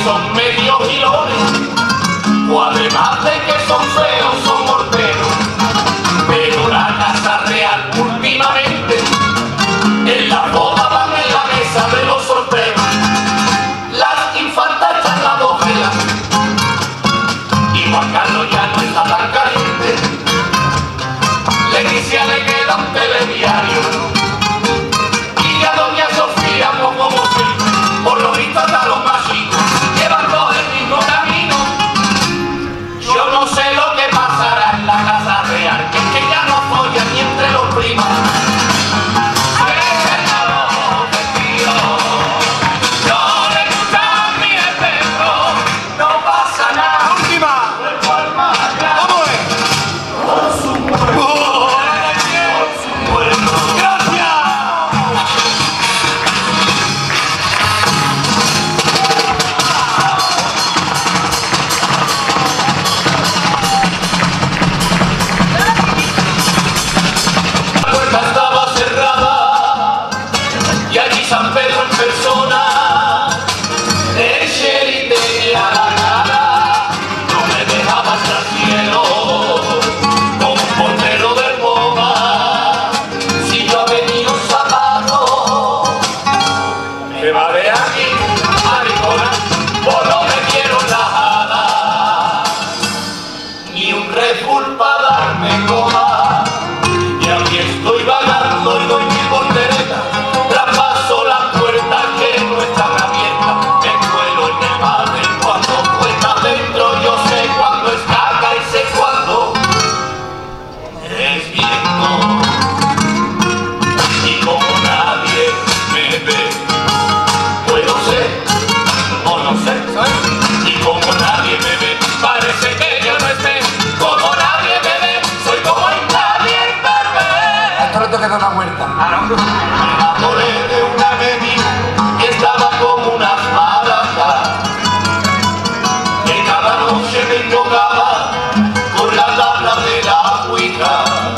son medio gilones, o además de que son feos, son morteros. Pero la Casa Real últimamente, en la boda van en la mesa de los solteros. Las infantas echan la bofela, y Juan Carlos ya no está tan caliente. Leticia le queda un telediario, y a doña Sofía poco posible, por lo visto hasta los más chicos llevan todos el mismo camino. Yo no sé lo que pasará en la Casa Real, que es que ya no follan ni entre los primos. San Pedro en persona, el sheriff tenía la cara, no me dejaba hasta el cielo, como un portero del MoMA. Si yo he venido un zapato, me va de aquí, maricona, por no me quiero la jada, ni un Red Bull para darme coma, y aquí estoy vagando y doy mi voltereta. Que da la vuelta. Me enamoré de una menina que estaba como una maraca, que cada noche me invocaba con la tabla de la Ouija,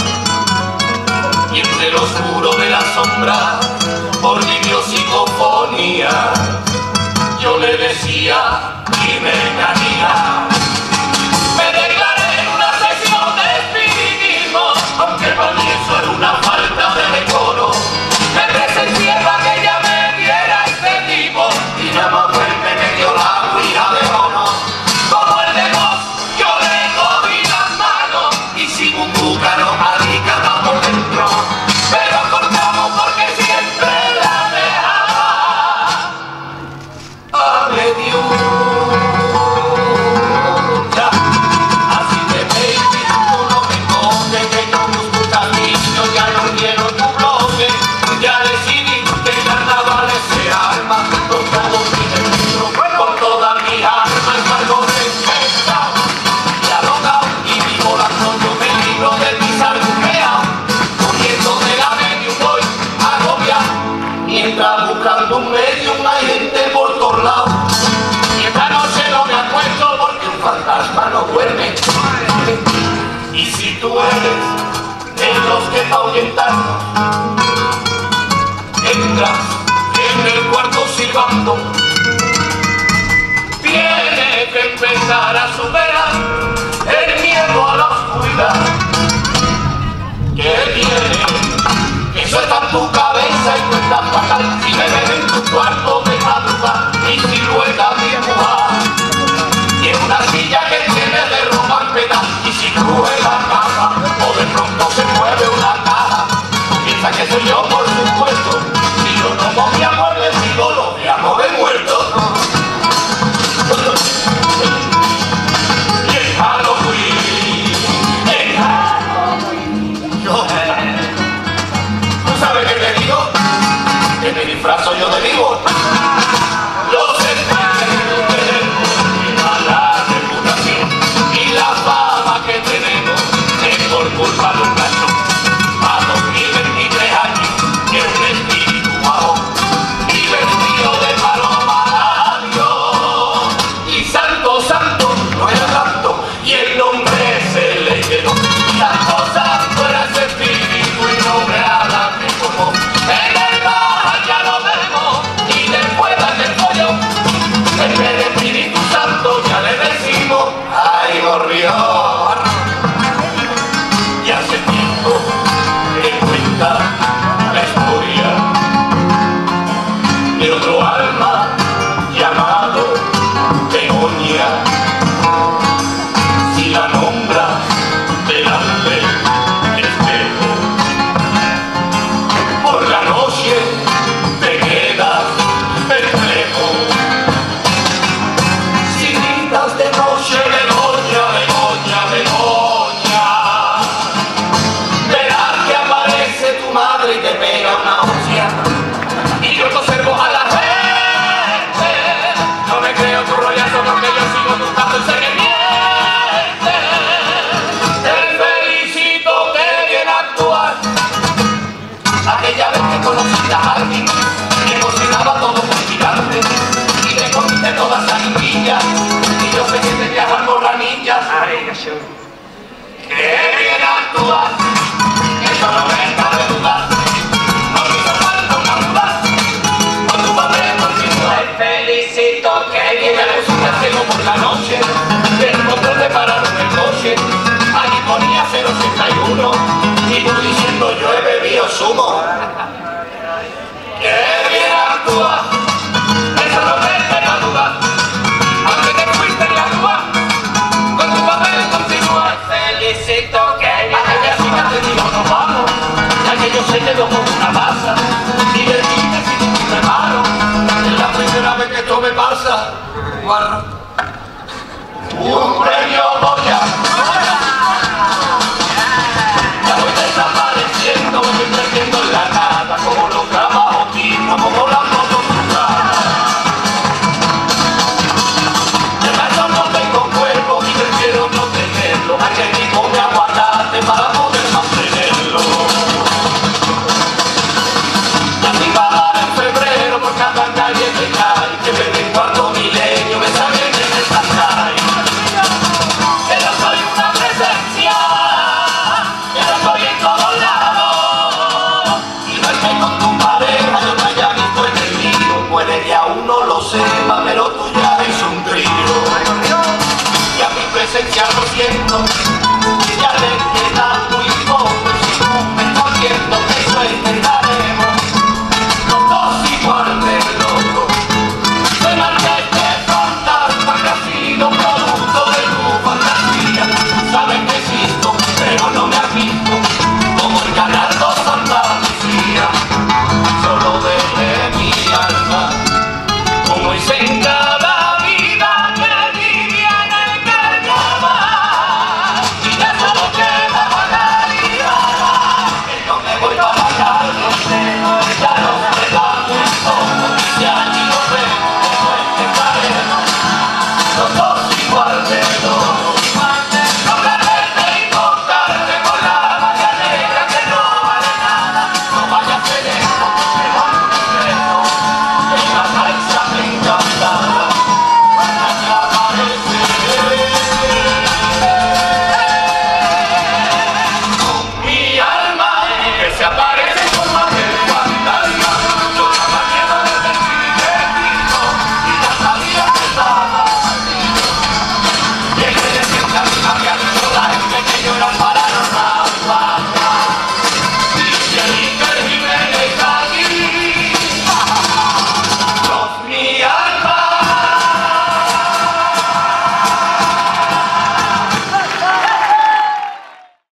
y entre lo oscuro de la sombra, por videopsicofonía, yo le decía y me engañaba. Me declaré en una sesión de espiritismo, aunque para mí eso era una falta de decoro. Me presencié para que ella me diera este tipo, y nada más fuerte me dio la Ouija de oro. Como el de vos, yo le cogí las manos, y sin un búcaro alicata por dentro. Pero cortamos porque siempre la dejaba a medio. Buscando un medium, hay gente por todos lados, y esta noche no me acuesto porque un fantasma no duerme. Y si tú eres de los que pa' ahuyentarnos entras en el cuarto silbando, tienes que empezar a superar el miedo a la oscuridad que tiene. Eso está en tu cabeza y no está fatal. Si me ves en tu cuarto de madrugada, mi silueta dibujar, y en una silla que tiene de ropa en pedal, y si cruje la cama o de pronto se mueve una caja, piensa que soy yo, por supuesto. Si yo no movía muebles, digo lo voy a mover muerto. Y en Halloween, yo, ¿sabe qué te digo? Que me disfrazo yo de vivo. Los espíritus tenemos la reputación y la fama que tenemos es por culpa de un cacho. A 2023 años que un espíritu bajo y vestido de paloma Dios. Y santo, santo no era tanto, y el nombre se le quedó. Santo, santo era ese espíritu y no me como en el mar ya lo vemos, y de noche. ¡Qué bien actúas! Eso no me cabe duda. No hizo falta una duda. Con tu papel continúa. Te felicito, que Que bien me pusiste ciego por la noche. Que encontré repararon el coche. Allí ponía 081. Y tú diciendo yo he bebido zumo. ¡Qué bien actúas! Eso no me queda duda. Aunque te fuiste en la rúa, con tu papel continúa. felicito, que bien Aquella chica te dijo nos vamos, ya que yo se quedó como una masa. Y le dije sin ningún reparo, es la primera vez que esto me pasa. Guarro.